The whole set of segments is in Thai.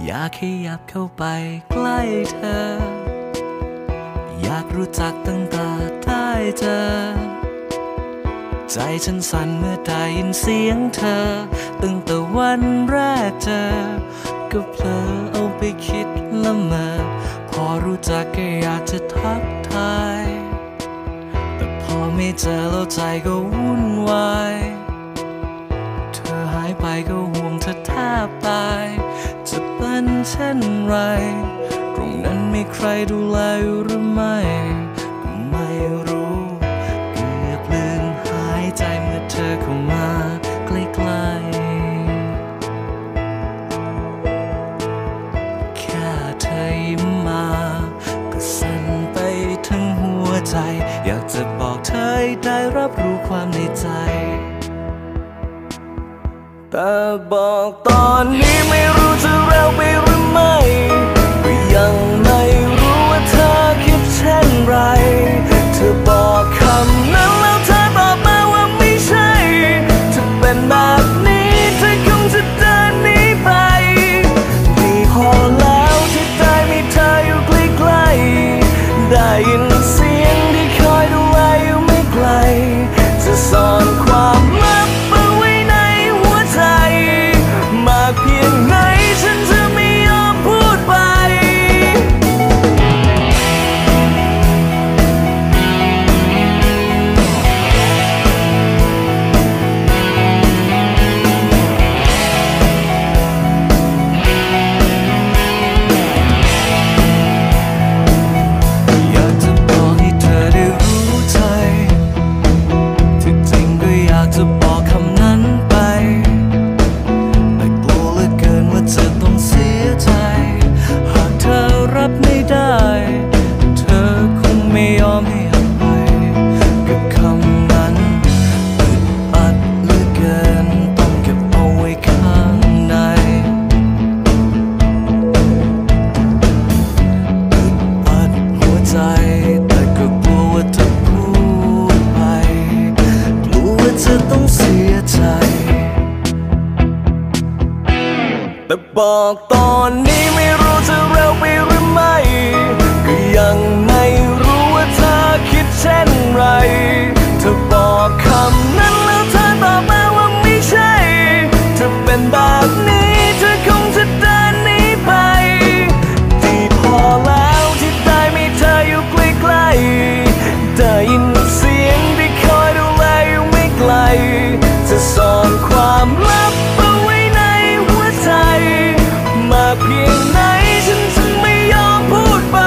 อยากขยับเข้าไปใกล้เธออยากรู้จักตั้งแต่ได้เจอใจฉันสั่นเมื่อได้ยินเสียงเธอตั้งแต่วันแรกเจอก็เผลอเอาไปคิดละเมอพอรู้จักก็อยากจะทักทายแต่พอไม่เจอแล้วใจก็วุ่นวายเธอหายไปก็ห่วงเธอแทบตายจะเป็นเช่นไรตรงนั้นมีใครดูแลอยู่หรือไม่ก็ไม่รู้เกือบลืมหายใจเมื่อเธอเข้ามาใกล้ๆแค่เธอยิ้มมาก็สั่นไปทั้งหัวใจอยากจะบอกเธอให้ได้รับรู้ความในใจแต่บอกตอนนี้ไม่รู้จะเร็วไปหรือไม่ก็ยังไม่รู้ว่าเธอคิดเช่นไรเธอบอกคำนั้นแล้วเธอตอบมาว่าไม่ใช่ถ้าเป็นแบบนี้เธอคงจะเดินหนีไปดีพอแล้วที่ได้มีเธออยู่ใกล้ๆได้ยินเสียงที่คอยดูแลอยู่ไม่ไกลจะซ่อนความลับมากเพียงไหนฉันจะไม่ยอมพูดไปอยากจะบอกให้เธอได้รู้ใจที่จริงก็อยากจะบอกคำนั้นไปจะต้องเสียใจหากเธอรับไม่ได้เธอคงไม่ยอมให้อภัยกับคำนั้นอึดอัดเหลือเกินต้องเก็บเอาไว้ข้างในอึดอัดหัวใจแต่ก็กลัวว่าจะพูดไปกลัวว่าจะต้องเสียใจแต่บอกตอนนี้ไม่รู้จะเร็วไปหรือไม่ก็ยังไม่รู้ว่าเธอคิดเช่นไรเธอบอกคำนั้นแล้วเธอตอบมาว่าไม่ใช่ถ้าเป็นแบบนี้เธอคงจะเดินหนีไปดีพอแล้วที่ได้มีเธออยู่ใกล้ๆได้ยินเสียงที่คอยดูแลอยู่ไม่ไกลจะซ่อนความลับมากเพียงไหนฉันจะไม่ยอมพูดไป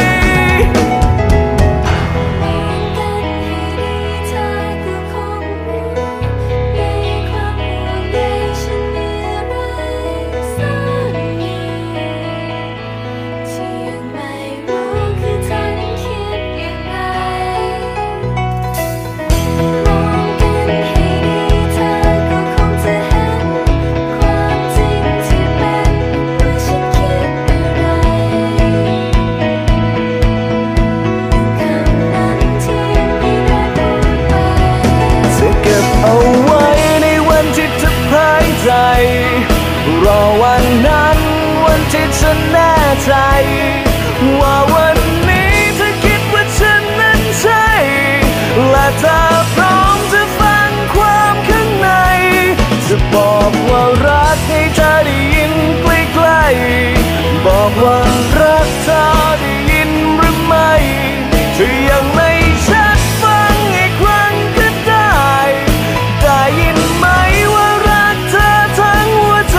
รอวันนั้นวันที่ฉันแน่ใจว่าวันนี้เธอคิดว่าฉันนั้นใช่และเธอพร้อมจะฟังความข้างในจะบอกว่ารักให้เธอได้ยินใกล้ๆบอกว่ารักเธอได้ยินหรือไม่เธอยังไม่ชัดฟังอีกครั้งก็ได้ได้ยินไหมว่ารักเธอทั้งหัวใจ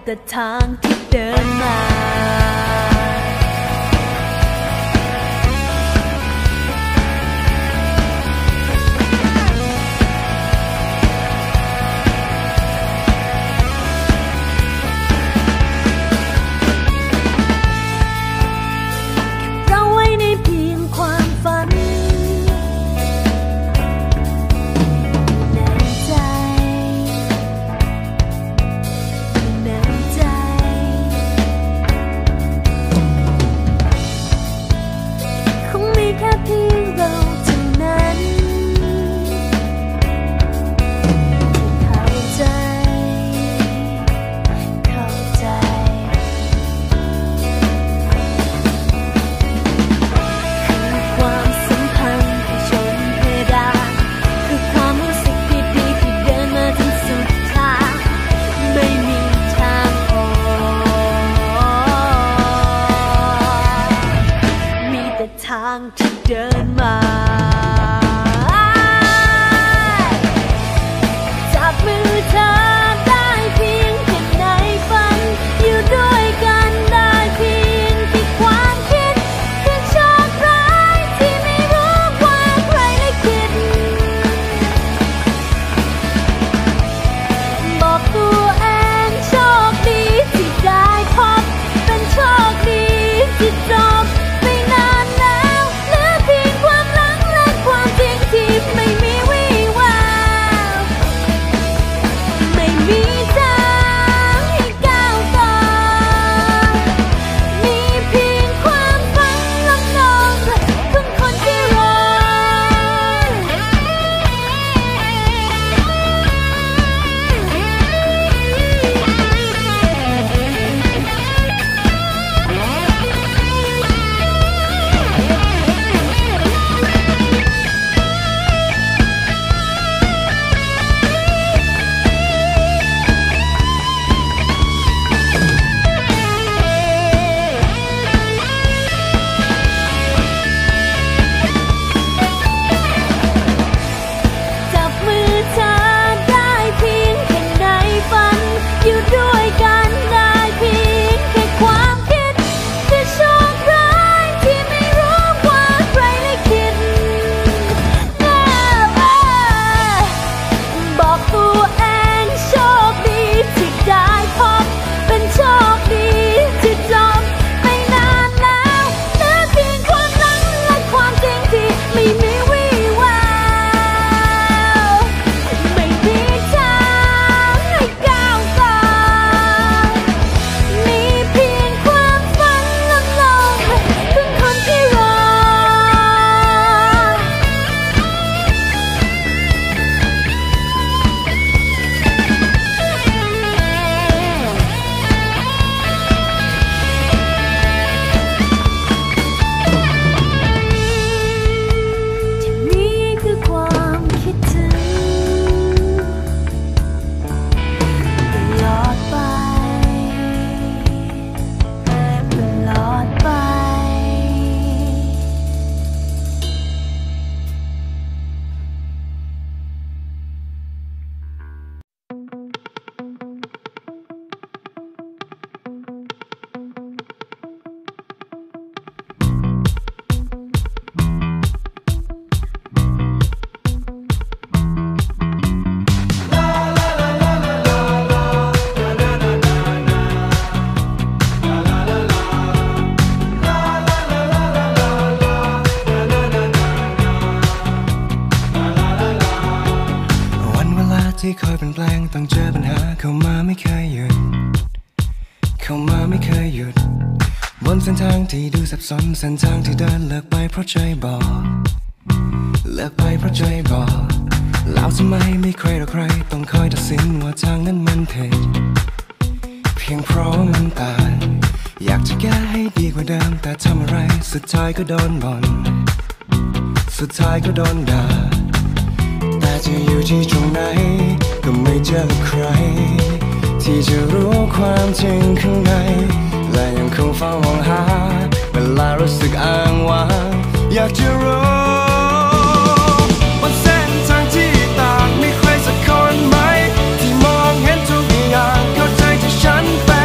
แต่ทางที่เดินมาทางที่เดินมาจับมือเธอได้เพียงแค่ในฝันอยู่ด้วยกันได้เพียงที่ความคิดที่โชคร้ายที่ไม่รู้ว่าใครได้คิดบอกตัวเองโชคดีที่ได้พบเป็นโชคดีที่จบไม่มีวี่แววไม่มีทางให้ก้าวต่อมีเพียงความฝันล่องลอยของคนที่รอที่คอยเปลี่ยนแปลงต้องเจอปัญหาเข้ามาไม่เคยหยุดเข้ามาไม่เคยหยุดบนเส้นทางที่ดูสับสนเส้นทางที่เดินเลิกไปเพราะใจบอกเลิกไปเพราะใจบอกแล้วทำไมไม่ใครหรอกใครต้องคอยตัดสินว่าทางนั้นมันผิดเพียงเพราะมันต่างอยากจะแก้ให้ดีกว่าเดิมแต่ทำอะไรสุดท้ายก็โดนบ่นสุดท้ายก็โดนด่าแต่จะอยู่ที่ตรงไหนก็ไม่เจอใครที่จะรู้ความจริงข้างในและยังคงเฝ้ามองหาเวลารู้สึกอ้างว้างอยากจะรู้บนเส้นทางที่ต่างมีใครสักคนไหมที่มองเห็นทุกอย่างเข้าใจที่ฉันเป็น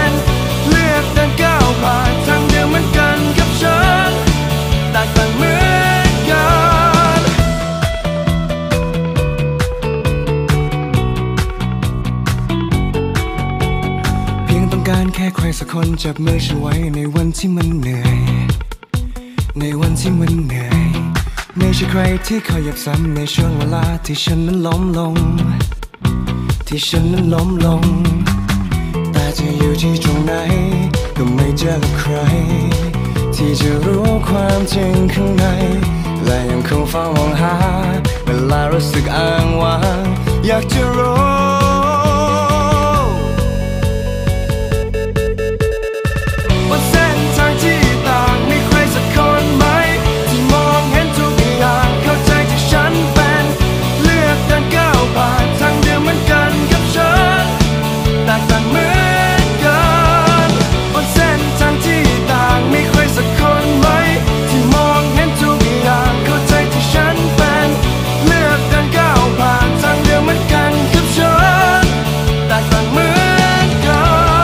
คนจับมือฉันไว้ในวันที่มันเหนื่อยในวันที่มันเหนื่อยไม่ใช่ใครที่คอยยับซ้ำในช่วงเวลาที่ฉันนั้นล้มลงที่ฉันนั้นล้มลงแต่จะอยู่ที่ตรงไหนก็ไม่เจอกับใครที่จะรู้ความจริงข้างในและยังคงเฝ้ามองหาเวลารู้สึกอ้างว้างอยากจะรู้ว่าเส้นทางที่ต่างมีใครสักคนไหมที่มองเห็นทุกอย่างเข้าใจที่ฉันเป็นเลือกเดินก้าวผ่านทางเดียวเหมือนกันกับฉันแตกต่างเหมือนกันบนเส้นทางที่ต่างมีใครสักคนไหมที่มองเห็นทุกอย่างเข้าใจที่ฉันเป็นเลือกเดินก้าวผ่านทางเดียวเหมือนกันกับฉันแตกต่างเหมือนกัน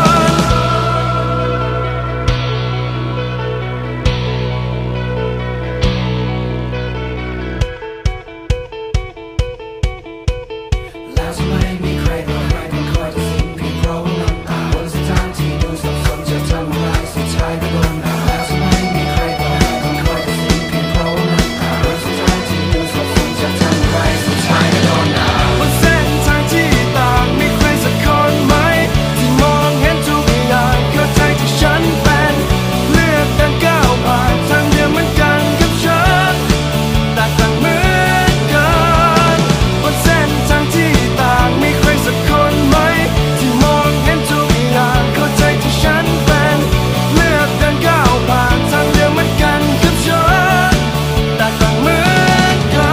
แล้วทำไมมีใครต่อใครต้องคอยตัดสินเพียงเพราะน้ำตาบนเส้นทางที่ดูสับสนจะทำอะไรสุดท้ายก็โดนด่าแล้วทำไมมีใครต่อใครต้องคอยตัดสินเพียงเพราะน้ำตาบนเส้นทางที่ดูสับสนจะทำอะไรสุดท้ายก็โดนด่าบนเส้นทางที่ต่างมีใครสักคนไหมที่มองเห็นทุกอย่างเข้าใจที่ฉันเป็นเลือกเดินก้าวผ่านทางเดียวเหมือนกันกับฉันแตกต่างเหมือนกันบนเส้นทางที่ต่างมีใครสักคนไหมที่มองเห็นทุกอย่างเข้าใจที่ฉันเป็นเลือกเดินก้าวผ่านทางเดียวเหมือนกันกับฉันแตกต่างเหมือนกัน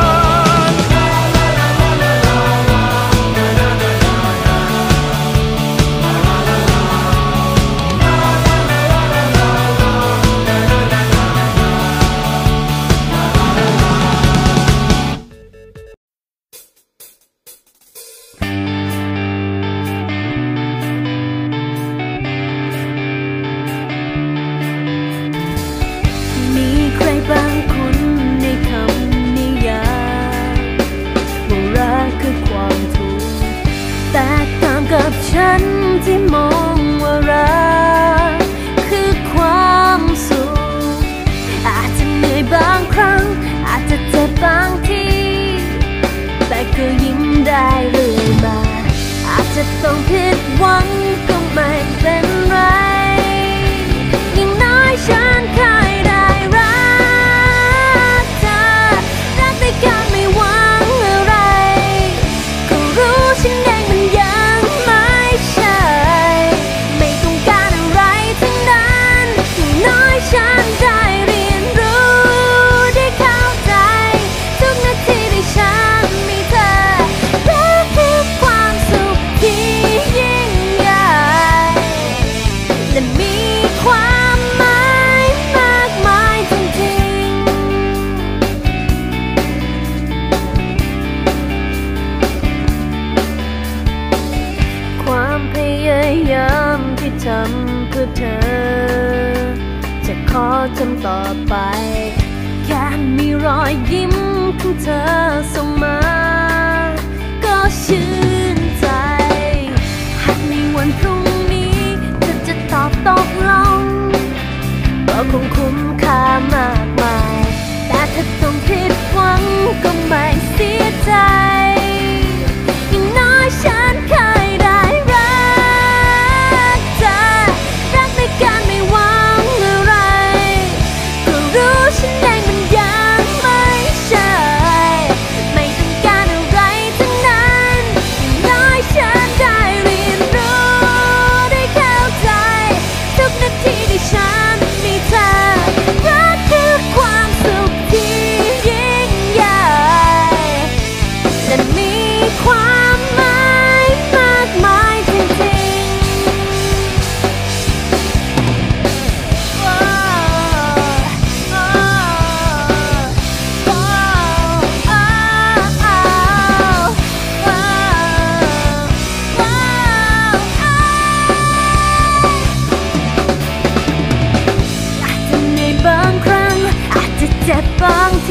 มีใครบางคนในคำนิยามว่ารักคือความทุกข์แตกต่างกับฉันที่มองว่ารักคือความสุขอาจจะเหนื่อยบางครั้งอาจจะเจ็บบางทีแต่ก็ยิ้มได้เรื่อยมาอาจจะต้องผิดหวังก็ไม่เป็นไรอย่างน้อยฉันเคยได้รักเธอรักด้วยกันไม่หวังอะไรก็รู้ฉันเองมันยังไม่ใช่ไม่ต้องการอะไรทั้งนั้นอย่างน้อยฉันได้เรียนรู้ได้เข้าใจทุกนาทีที่ฉันมีเธอรักคือความสุขที่ยิ่งใหญ่และมีความหมายมากมายจริงๆความพยายามที่ทำเพื่อเธอจะขอทำต่อไปแค่มีรอยยิ้มของเธอส่งมาก็ชื่นใจหากในวันพรุ่งนี้เธอจะตอบตกลงก็คงคุ้มค่ามากมายแต่ถ้าต้องผิดหวังก็ไม่เสียใจอย่างน้อยฉันเคยได้รักเธอรักด้วยกันไม่หวังอะไรก็รู้ฉันเองมันยังไม่ใช่ไม่ต้องการอะไรทั้งนั้นอย่างน้อยฉันได้เรียนรู้ได้เข้าใจทุกนาทีที่ฉันมีเธอรักคือความสุขที่ยิ่งใหญ่และมีความหมายมากมายจริงๆว้าวว้าวว้าวว้าวว้าวอาจจะเหนื่อยบางครั้งอาจจะเจ็บบาง